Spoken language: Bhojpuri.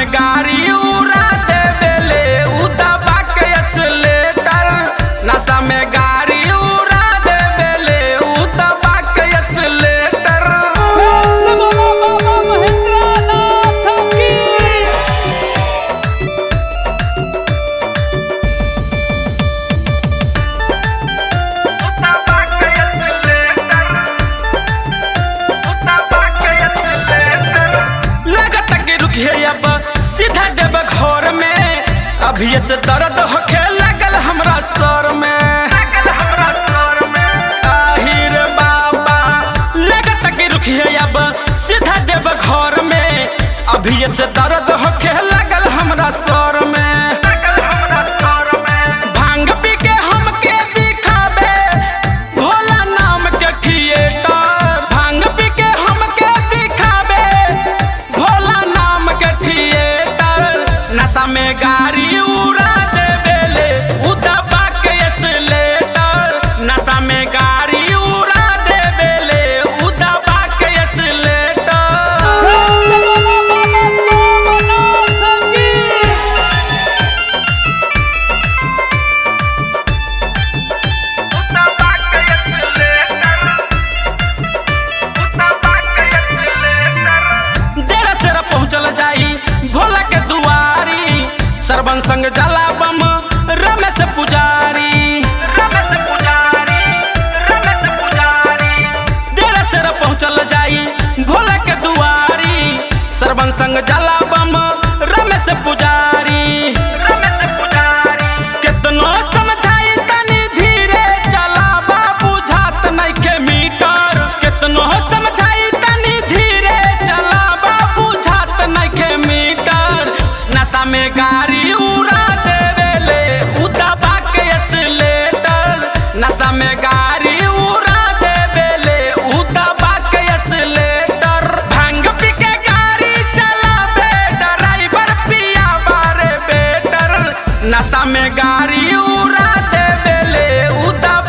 में गाड़ी उड़ा दे बेले उदबा के एक्सीलेटर। नशा में गाड़ी उड़ा दे बेले उदबा के एक्सीलेटर। लगता कि रुकिए अब सीधा देव घर में, अभी से दर्द होखे लगल हमरा सर में। आहिर बाबा लगता कि रुकिए अब सीधा देव घर में, अभी से दर्द होखे लगल हमरा सर में। भांग पी के हमके दिखावे भोला नाम के थिएटर। भांग पी के हमके दिखावे भोला नाम के थिएटर। नशा में गाड़ी उड़ा दे बेले उदबा के एक्सीलेटर। नशा में गाड़ी उड़ा दे बेले उदबा के एक्सीलेटर। डेरा सेरा पहुँचल जाई भोला के दुआरी, सरबन संग जला बम रमेश पुजारी। डेरा सेरा पहुँचल जाई भोला के दुआरी, सरबन संग जला बम रमेश पुजारी। केतनो समझाई तनी धीरे चलावा बुझात नइखे मीटर। केतनो समझाई तनी धीरे चलावा बुझात नइखे मीटर। नशा में गाड़ी उड़ा दे बेले उदबा के एक्सीलेटर। नशा में गाड़ी उड़ा दे बेले उदबा के एक्सीलेटर। भांग पी के गाड़ी चलावे ड्राइवर पिया बारे बेटर। नशा में गाड़ी उड़ा दे बेले उदबा